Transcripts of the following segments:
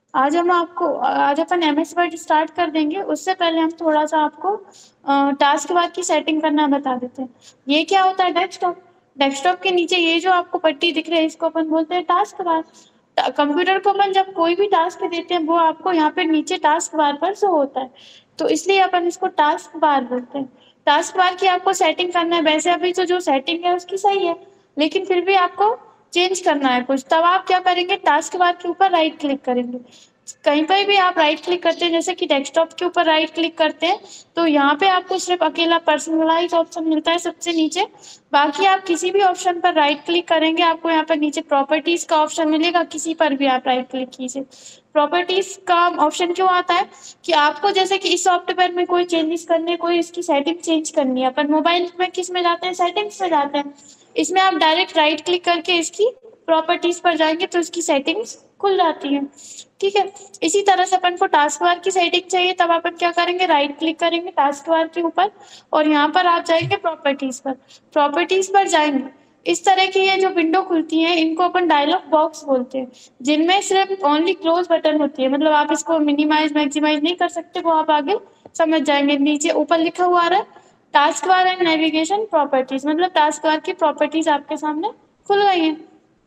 आज अपन MS word start कर देंगे। उससे पहले हम थोड़ा सा आपको टास्क बार की सेटिंग करना बता देते हैं। ये क्या होता है? डेस्कटॉप। डेस्कटॉप के नीचे ये जो आपको पट्टी दिख रही है इसको अपन बोलते हैं टास्क बार। कंप्यूटर को अपन जब कोई भी टास्क देते हैं वो आपको यहाँ पे नीचे टास्क बार पर शो होता है, तो इसलिए अपन इसको टास्क बार बोलते हैं। टास्क बार की आपको सेटिंग करना है। वैसे अभी तो जो सेटिंग है उसकी सही है, लेकिन फिर भी आपको चेंज करना है कुछ। तब आप क्या करेंगे? टास्क बार के ऊपर राइट क्लिक करेंगे। कहीं पर भी आप राइट क्लिक करते हैं, जैसे कि डेस्कटॉप के ऊपर राइट क्लिक करते हैं, तो यहाँ पे आपको सिर्फ अकेला पर्सनलाइज ऑप्शन मिलता है सबसे नीचे। बाकी आप किसी भी ऑप्शन पर राइट क्लिक करेंगे, आपको यहाँ पर नीचे प्रॉपर्टीज का ऑप्शन मिलेगा, किसी पर भी आप राइट क्लिक कीजिए। प्रॉपर्टीज का ऑप्शन क्यों आता है कि आपको जैसे कि इस सॉफ्टवेयर में कोई चेंजेस करने, कोई इसकी सेटिंग चेंज करनी है। अपन मोबाइल में किस में जाते हैं? सेटिंग्स में जाते हैं। इसमें आप डायरेक्ट राइट क्लिक करके इसकी प्रॉपर्टीज पर जाएंगे तो इसकी सेटिंग्स खुल जाती है। ठीक है। इसी तरह से अपन को टास्क बार की सेटिंग चाहिए, तब अपन क्या करेंगे? राइट क्लिक करेंगे टास्क बार के ऊपर और यहाँ पर आप जाएंगे प्रॉपर्टीज पर। प्रॉपर्टीज पर जाएंगे, इस तरह की ये जो विंडो खुलती है इनको अपन डायलॉग बॉक्स बोलते हैं, जिनमें सिर्फ ओनली क्लोज बटन होती है। मतलब आप इसको मिनिमाइज मैक्सिमाइज नहीं कर सकते, वो आप आगे समझ जाएंगे। नीचे ऊपर लिखा हुआ आ रहा है task bar and navigation properties, मतलब टास्क बार की प्रॉपर्टीज आपके सामने खुल गई है।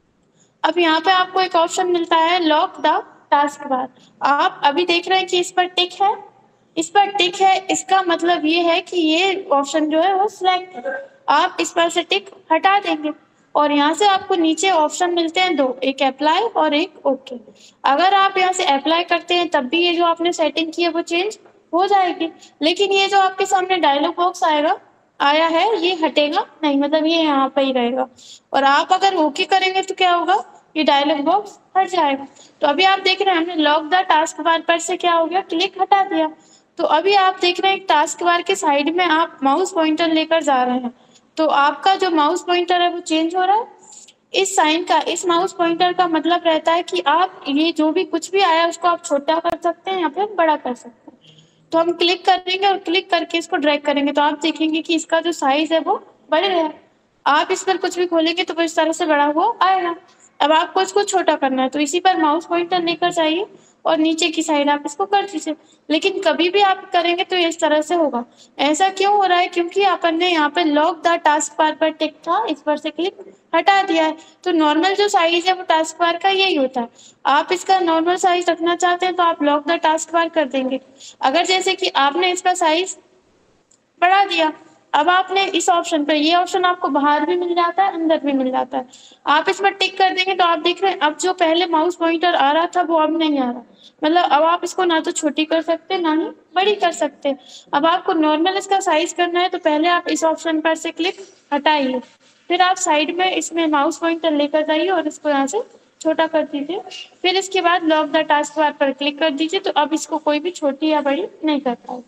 अब यहाँ पे आपको एक ऑप्शन मिलता है लॉक द टास्क बार। आप अभी देख रहे हैं कि इस पर टिक है, इस पर टिक है, इसका मतलब ये है कि ये ऑप्शन जो है वो सिलेक्ट है। आप इस पर से टिक हटा देंगे और यहाँ से आपको नीचे ऑप्शन मिलते हैं दो, एक अप्लाई और एक ओके। अगर आप यहाँ से अप्लाई करते हैं तब भी ये जो आपने सेटिंग की है वो चेंज हो जाएगी, लेकिन ये जो आपके सामने डायलॉग बॉक्स आया है ये हटेगा नहीं, मतलब ये यहाँ पे ही रहेगा। और आप अगर ओके करेंगे तो क्या होगा? ये डायलॉग बॉक्स हट जाएगा। तो अभी आप देख रहे हैं हमने लॉक द टास्क बार पर से क्या हो गया? क्लिक हटा दिया। तो अभी आप देख रहे हैं टास्क बार के साइड में आप माउस पॉइंटर लेकर जा रहे हैं, तो आपका जो माउस पॉइंटर है वो चेंज हो रहा है। इस साइन का, इस माउस पॉइंटर का मतलब रहता है कि आप ये जो भी कुछ भी आया उसको आप छोटा कर सकते हैं या फिर बड़ा कर सकते हैं। तो हम क्लिक करेंगे और क्लिक करके इसको ड्रैग करेंगे तो आप देखेंगे कि इसका जो साइज है वो बढ़ गया है। आप इस पर कुछ भी खोलेंगे तो वो इस तरह से बड़ा हुआ आएगा। अब आपको इसको छोटा करना है तो इसी पर माउस पॉइंटर लेकर जाइए और नीचे की साइड आप इसको कर दीजिए। लेकिन कभी भी आप करेंगे तो इस तरह से होगा। ऐसा क्यों हो रहा है? क्योंकि अपन ने यहाँ पे लॉक द टास्क बार पर टिक था, इस पर से क्लिक हटा दिया है। तो नॉर्मल जो साइज है वो टास्क बार का यही होता है। आप इसका नॉर्मल साइज रखना चाहते हैं तो आप लॉक द टास्क बार कर देंगे। अगर जैसे कि आपने इसका साइज बढ़ा दिया, अब आपने इस ऑप्शन पर, ये ऑप्शन आपको बाहर भी मिल जाता है अंदर भी मिल जाता है। आप इस पर टिक कर देंगे तो आप देख रहे हैं अब जो पहले माउस पॉइंटर आ रहा था वो अब नहीं आ रहा। मतलब अब आप इसको ना तो छोटी कर सकते ना ही बड़ी कर सकते। अब आपको नॉर्मल इसका साइज करना है तो पहले आप इस ऑप्शन पर से क्लिक हटाइए, फिर आप साइड में इसमें माउस पॉइंटर लेकर जाइए और इसको यहाँ से छोटा कर दीजिए। फिर इसके बाद लॉक द टास्क बार पर क्लिक कर दीजिए तो अब इसको कोई भी छोटी या बड़ी नहीं कर पाएगा।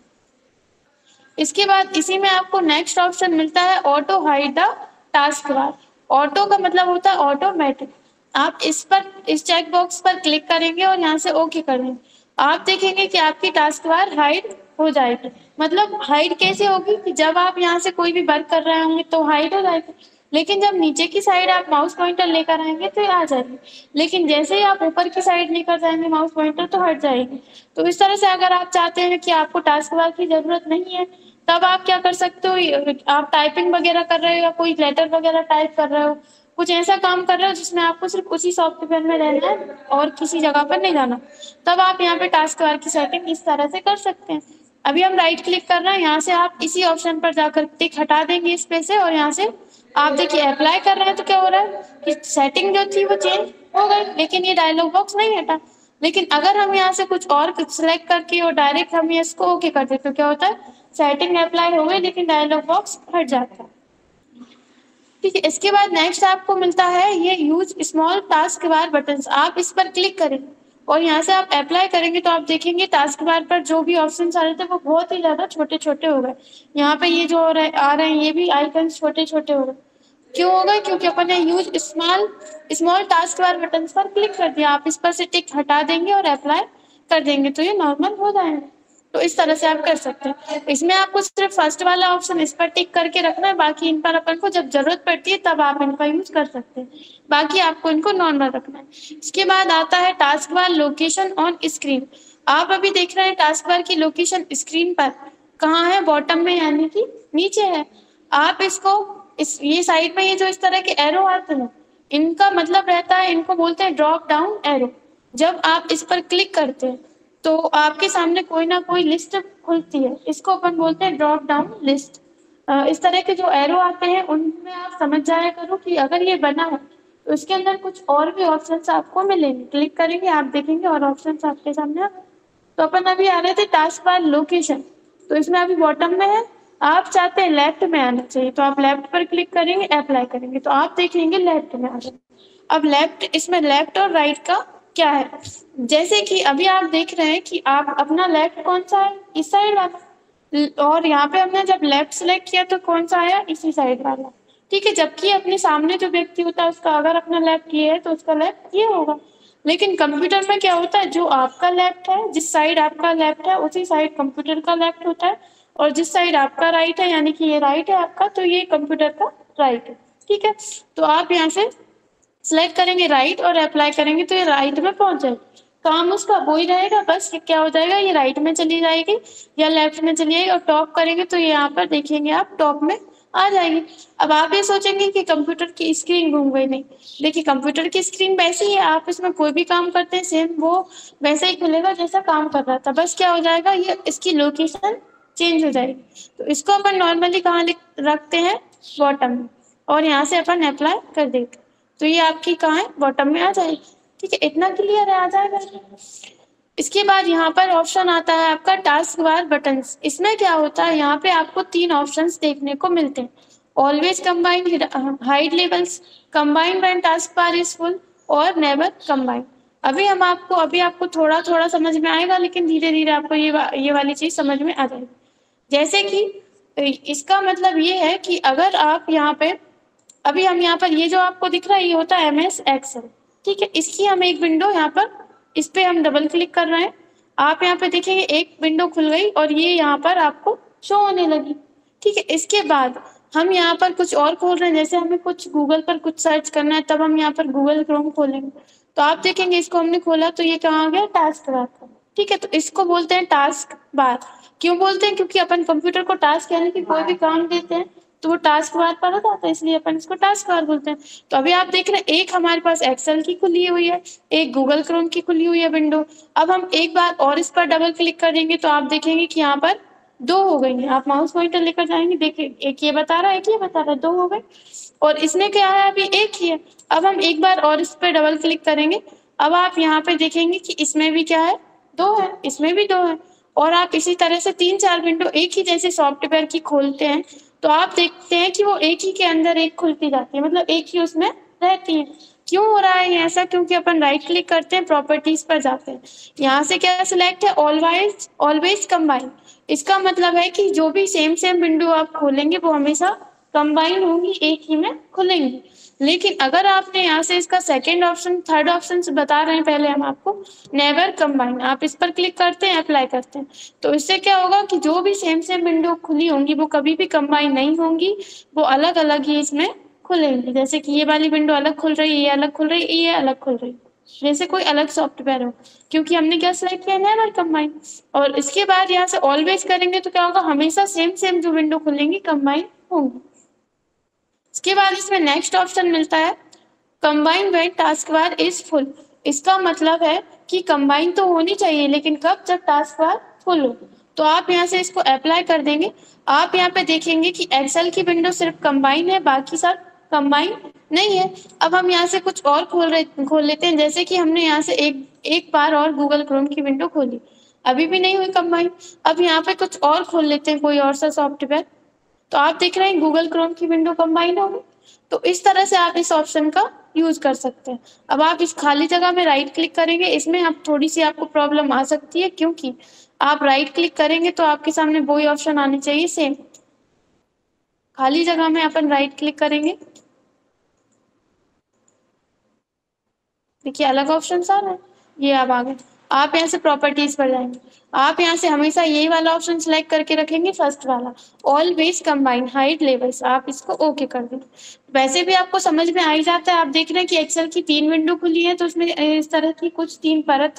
इसके बाद इसी में आपको नेक्स्ट ऑप्शन मिलता है auto hide the task bar. Auto का मतलब होता है ऑटोमेटिक। आप इस पर, इस चेक बॉक्स पर क्लिक करेंगे और यहाँ से ओके करेंगे। आप देखेंगे कि आपकी टास्क बार हाइड हो जाएगी। मतलब हाइड कैसे होगी? कि जब आप यहाँ से कोई भी वर्क कर रहे होंगे तो हाइड हो जाएगी, लेकिन जब नीचे की साइड आप माउस पॉइंटर लेकर आएंगे तो ये आ जाएगी। लेकिन जैसे ही आप ऊपर की साइड लेकर जाएंगे माउस पॉइंटर तो हट जाएगी। तो इस तरह से अगर आप चाहते हैं कि आपको टास्क बार की जरूरत नहीं है तब आप क्या कर सकते हो? आप टाइपिंग वगैरह कर रहे हो या कोई लेटर वगैरह टाइप कर रहे हो, कुछ ऐसा काम कर रहे हो जिसमें आपको सिर्फ उसी सॉफ्टवेयर में रहना है और किसी जगह पर नहीं जाना, तब आप यहाँ पे टास्क बार की सेटिंग इस तरह से कर सकते हैं। अभी हम राइट क्लिक कर रहे हैं, यहाँ से आप इसी ऑप्शन पर जाकर टिक हटा देंगे इस पे से और यहाँ से आप देखिए अप्लाई कर रहे हैं तो क्या हो रहा है कि सेटिंग जो थी वो चेंज हो गई, लेकिन ये डायलॉग बॉक्स नहीं हटा। लेकिन अगर हम यहाँ से कुछ और सिलेक्ट करके और डायरेक्ट हम इसको ओके कर देते तो क्या होता है? सेटिंग अप्लाई हो गई लेकिन डायलॉग बॉक्स हट जाता है। ठीक है। इसके बाद नेक्स्ट आपको मिलता है ये use small task bar button. आप इस पर क्लिक करें और यहाँ से आप अप्लाई करेंगे तो आप देखेंगे टास्क बार पर जो भी ऑप्शन आ रहे थे वो बहुत ही ज्यादा छोटे छोटे हो गए। यहाँ पे ये जो आ रहे हैं ये भी आइकन छोटे छोटे हो गए। क्यों हो गए? क्योंकि अपन ने use small small task bar button पर क्लिक कर दिया। आप इस पर से टिक हटा देंगे और अप्लाई कर देंगे तो ये नॉर्मल हो जाएंगे। तो इस तरह से आप कर सकते हैं। इसमें आपको सिर्फ फर्स्ट वाला ऑप्शन इस पर टिक करके रखना है, बाकी इन पर अपन को जब जरूरत पड़ती है तब आप इनका यूज कर सकते हैं, बाकी आपको इनको नॉर्मल रखना है। इसके बाद आता है task bar location on screen. आप अभी देख रहे हैं टास्क बार की लोकेशन स्क्रीन पर कहाँ है, बॉटम में यानी कि नीचे है। आप इसको ये साइड में ये जो इस तरह के एरो आते हैं, इनका मतलब रहता है, इनको बोलते हैं ड्रॉप डाउन एरो। जब आप इस पर क्लिक करते हैं तो आपके सामने कोई ना कोई लिस्ट खुलती है, इसको अपन बोलते हैं ड्रॉप डाउन लिस्ट। इस तरह के जो एरो आते हैं उनमें आप समझ जाया करो कि अगर ये बना है तो इसके अंदर कुछ और भी ऑप्शंस आपको मिलेंगे। क्लिक करेंगे आप देखेंगे और ऑप्शंस आपके सामने आ गए। तो अपन अभी आ रहे थे टास्क बार लोकेशन, तो इसमें अभी बॉटम में है, आप चाहते हैं लेफ्ट में आना चाहिए तो आप लेफ्ट पर क्लिक करेंगे, अप्लाई करेंगे तो आप देखेंगे लेफ्ट में आ गए। अब लेफ्ट, इसमें लेफ्ट और राइट का क्या है, जैसे कि अभी आप देख रहे हैं कि आप अपना लेफ्ट कौन सा है, इस साइड वाला, और यहाँ पे हमने जब लेफ्ट सिलेक्ट किया तो कौन सा आया, इसी साइड वाला। ठीक है, जबकि अपने सामने जो व्यक्ति होता है उसका अगर अपना लेफ्ट ये है तो उसका लेफ्ट ये होगा। लेकिन कंप्यूटर में क्या होता है, जो आपका लेफ्ट है, जिस साइड आपका लेफ्ट है उसी साइड कंप्यूटर का लेफ्ट होता है, और जिस साइड आपका राइट है यानी कि ये राइट है आपका, तो ये कंप्यूटर का राइट है। ठीक है, तो आप यहाँ से सिलेक्ट करेंगे राइट और अप्लाई करेंगे तो ये राइट में पहुंच जाएगी। काम उसका वही रहेगा, बस ये क्या हो जाएगा, ये राइट में चली जाएगी या लेफ्ट में चली जाएगी, और टॉप करेंगे तो ये यहाँ पर देखेंगे आप टॉप में आ जाएगी। अब आप ये सोचेंगे कि कंप्यूटर की स्क्रीन घूम गई, नहीं, देखिए कंप्यूटर की स्क्रीन वैसी है, आप इसमें कोई भी काम करते हैं सेम वो वैसा ही खुलेगा जैसा काम कर रहा था, बस क्या हो जाएगा, ये इसकी लोकेशन चेंज हो जाएगी। तो इसको अपन नॉर्मली कहाँ रखते हैं, बॉटम में, और यहाँ से अपन अप्लाई कर देते, तो ये आपकी कहाँ है, बॉटम में आ जाएगी। ठीक है, इतना क्लियर है, आ जाएगा। इसके बाद यहाँ पर ऑप्शन आता है आपका टास्क बार बटन्स। इसमें क्या होता है, यहाँ पे आपको 3 ऑप्शंस देखने को मिलते हैं, always combine, hide labels, combine when task bar is full, और नेवर कंबाइन। अभी आपको थोड़ा थोड़ा समझ में आएगा, लेकिन धीरे धीरे आपको ये वाली चीज समझ में आ जाएगी। जैसे कि इसका मतलब ये है कि अगर आप यहाँ पे, अभी हम यहाँ पर ये जो आपको दिख रहा है ये होता है MS एक्सेल। ठीक है, इसकी हम एक विंडो यहाँ पर, इस पे हम डबल क्लिक कर रहे हैं, आप यहाँ पे देखेंगे एक विंडो खुल गई और ये यहाँ पर आपको शो होने लगी। ठीक है, इसके बाद हम यहाँ पर कुछ और खोल रहे हैं, जैसे हमें कुछ गूगल पर कुछ सर्च करना है तब हम यहाँ पर गूगल क्रोम खोलेंगे, तो आप देखेंगे इसको हमने खोला तो ये कहाँ आ गया, टास्क बार। ठीक है, तो इसको बोलते हैं टास्क बार। क्यों बोलते हैं, क्योंकि अपन कंप्यूटर को टास्क यानी कि कोई भी काम देते हैं तो वो टास्क बार पर होता है, इसलिए अपन इसको टास्क बार बोलते हैं। तो अभी आप देख रहे हैं एक हमारे पास एक्सेल की खुली हुई है, एक गूगल क्रोम की खुली हुई है विंडो। अब हम एक बार और इस पर डबल क्लिक करेंगे तो आप देखेंगे कि यहाँ पर 2 हो गई हैं। आप माउस पॉइंटर लेकर जाएंगे, देखिए एक ये बता रहा है, एक ये बता रहा है, 2 हो गए। और इसमें क्या है, अभी एक ही है। अब हम एक बार और इस पर डबल क्लिक करेंगे, अब आप यहाँ पे देखेंगे कि इसमें भी क्या है, 2 है, इसमें भी 2 है। और आप इसी तरह से 3-4 विंडो एक ही जैसे सॉफ्टवेयर की खोलते हैं तो आप देखते हैं कि वो एक ही के अंदर एक खुलती जाती है, मतलब एक ही उसमें रहती है। क्यों हो रहा है ये ऐसा, क्योंकि अपन राइट क्लिक करते हैं, प्रॉपर्टीज पर जाते हैं, यहाँ से क्या सिलेक्ट है, ऑलवेज ऑलवेज कंबाइन। इसका मतलब है कि जो भी सेम सेम विंडो आप खोलेंगे वो हमेशा कंबाइन होंगी, एक ही में खुलेंगी। लेकिन अगर आपने यहाँ से इसका सेकंड ऑप्शन, थर्ड ऑप्शन से बता रहे हैं पहले हम आपको, नेवर कंबाइन, आप इस पर क्लिक करते हैं, अप्लाई करते हैं, तो इससे क्या होगा कि जो भी सेम सेम विंडो खुली होंगी वो कभी भी कंबाइन नहीं होंगी, वो अलग अलग ही इसमें खुलेंगी। जैसे कि ये वाली विंडो अलग खुल रही है, ये अलग खुल रही है, ये अलग खुल रही है, जैसे कोई अलग सॉफ्टवेयर हो, क्योंकि हमने क्या सिलेक्ट किया, नेवर कंबाइन। और इसके बाद यहाँ से ऑलवेज करेंगे तो क्या होगा, हमेशा सेम सेम जो विंडो खुलेंगी कंबाइन होंगी। इसके बाद इसमें नेक्स्ट ऑप्शन मिलता है combine when task bar is full. इसका मतलब है कि कंबाइन तो होनी चाहिए, लेकिन कब, जब टास्क बार फुल हो। तो आप यहाँ से इसको अप्लाई कर देंगे, आप यहाँ पे देखेंगे कि एक्सेल की विंडो सिर्फ कंबाइन है, बाकी सब कंबाइन नहीं है। अब हम यहाँ से कुछ और खोल लेते हैं, जैसे कि हमने यहाँ से एक बार और गूगल क्रोम की विंडो खोली, अभी भी नहीं हुई कंबाइन। अब यहाँ पे कुछ और खोल लेते हैं, कोई और सा सॉफ्टवेयर, तो आप देख रहे हैं गूगल क्रोम की विंडो कंबाइन होगी। तो इस तरह से आप इस ऑप्शन का यूज कर सकते हैं। अब आप इस खाली जगह में राइट क्लिक करेंगे, इसमें आप थोड़ी सी आपको प्रॉब्लम आ सकती है, क्योंकि आप राइट क्लिक करेंगे तो आपके सामने वही ऑप्शन आने चाहिए सेम। खाली जगह में अपन राइट क्लिक करेंगे, देखिए अलग ऑप्शन आ रहे हैं, ये अब आ गए। आप यहाँ से प्रॉपर्टीज पर जाएंगे, आप यहाँ से हमेशा यही वाला ऑप्शन सिलेक्ट करके रखेंगे, फर्स्ट वाला ऑलवेज कंबाइन हाइड लेवल्स, आप इसको ओके कर दें। वैसे भी आपको समझ में आ ही जाता है, आप देख रहे हैं कि एक्सेल की 3 विंडो खुली है, तो उसमें इस तरह की कुछ 3 परत